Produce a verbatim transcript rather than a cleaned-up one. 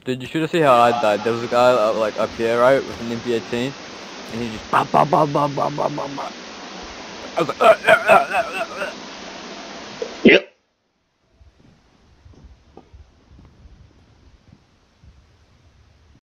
Dude, you should have seen how I died. There was a guy uh, like up here, right, with an M P eighteen, and he just bah, bah, bah, bah, bah, bah, bah, bah. I was like, uh, uh, uh, uh, uh, uh.